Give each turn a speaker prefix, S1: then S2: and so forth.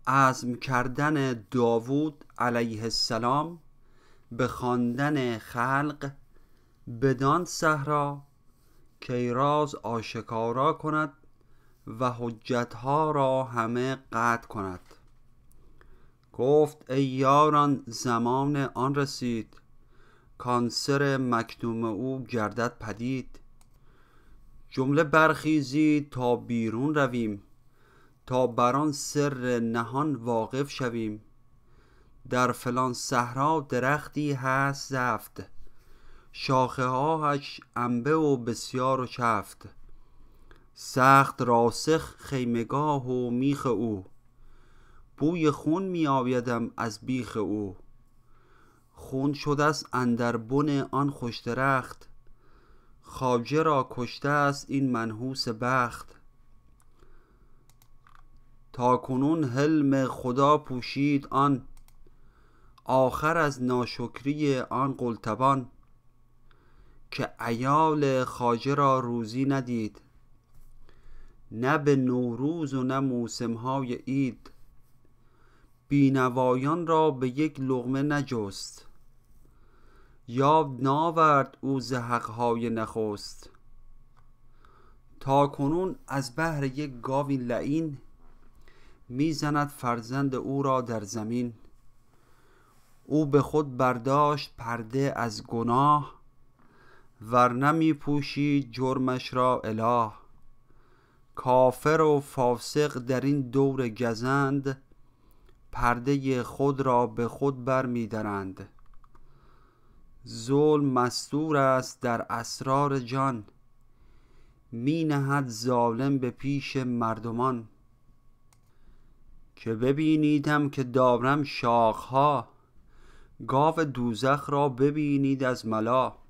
S1: عزم کردن داوود علیه السلام به خواندن خلق بدان صحرا که راز آشکارا کند و حجتها را همه قطع کند. گفت ای یاران زمان آن رسید، کان سر مکتوم او گردد پدید. جمله برخیزید تا بیرون رویم، تا بر آن سر نهان واقف شویم. در فلان صحرا درختی هست زفت، شاخه هاش انبه و بسیار و چفت. سخت راسخ خیمگاه و میخ او، بوی خون می آیدم از بیخ او. خون شده است اندر بن آن خوش درخت، خواجه را کشته است این منحوس بخت. تا کنون حلم خدا پوشید آن، آخر از ناشکری آن قلتبان. که عیال خواجه را روزی ندید، نه به نوروز و نه موسمهای عید. بینوایان را به یک لقمه نجست، یاد ناورد او ز حقهای نخست. تا کنون از بهر یک گاوی لعین، میزند فرزند او را در زمین. او به خود برداشت پرده از گناه، ورنه می پوشید جرمش را اله. کافر و فاسق در این دور گزند، پرده خود را به خود بر می درند. ظلم مستور است در اسرار جان، می نهد ظالم به پیش مردمان. که ببینیدم که دارم شاخها، گاو دوزخ را ببینید از ملا.